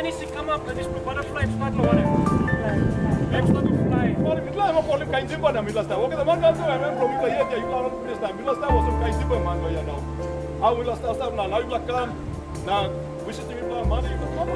any she come up and this butterfly start to run. Let's start to fly. Well, if you like, I'm calling kind of man. I'm last time. Okay, the man can't do it. I'm from the yet. You can't this time. Last time was some kind of man. You know. I will last time now. Now you like come. Now we should be playing money. You come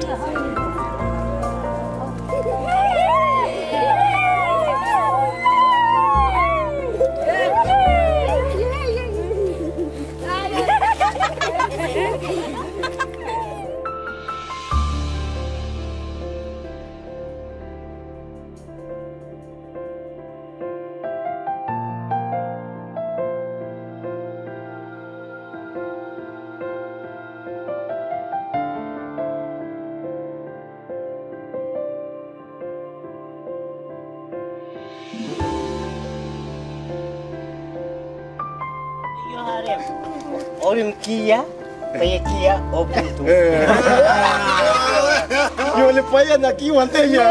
Orang Kia, kayak Kia open tu. Yo le fallan aquí, manteña.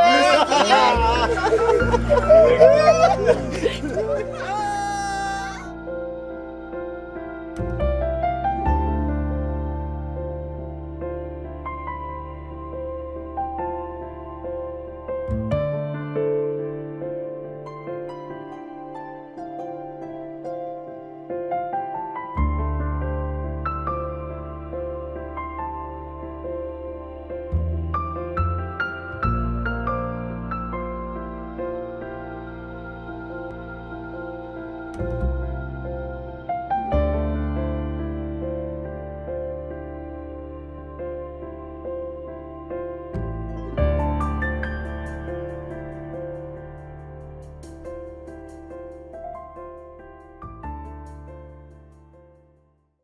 you.